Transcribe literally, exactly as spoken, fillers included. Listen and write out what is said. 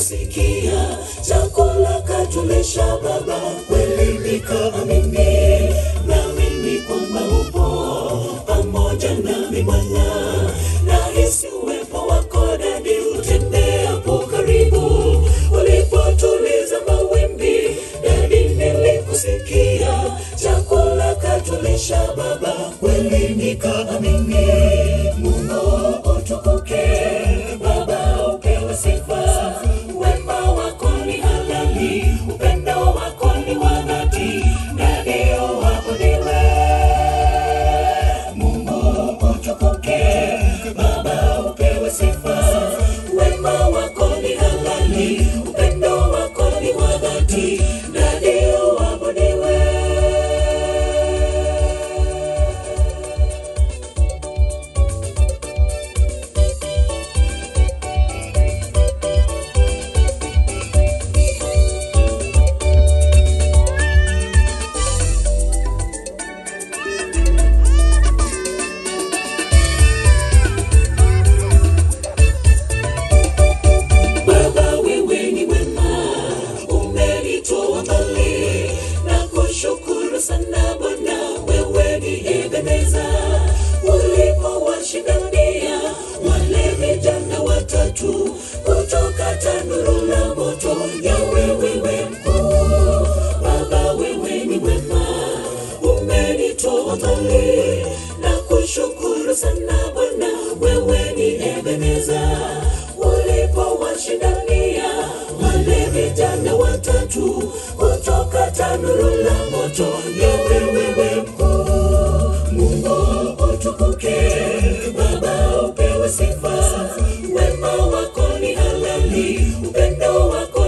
kusikia, chakula katulisha Baba, kweli nikaamini, naamini kwamba upo pamoja nami Bwana, nahisi uwepo wako Dadi, utembea hapo karibu, ulipotuliza mawimbi Dadi nilikusikia, chakula katulisha Baba, kweli nikaamini. Mungu utukuke Baba, upewe sifa, wema wako ni halali, upendo wako ni wa dhati, Dadi uabudiwe. Mungu utukuke Baba, upewe sifa, wema wako ni halali, upendo wako ni wa dhati, Dadi uabudiwe. Sana Bwana, wewe ni Ebeneza, ulipowashindania wale vijana watatu kutoka tanuru la moto. Yawe wewe mkuu Baba, wewe ni wema, umenitoa mbali na kushukuru sana Bwana, wewe ni Ebeneza, ulipowashindania wale vijana watatu kutoka tanuru la moto. Yawe wewe mkuu, Mungu utukuke Baba, upewe sifa, wema wako ni halali, upendo wako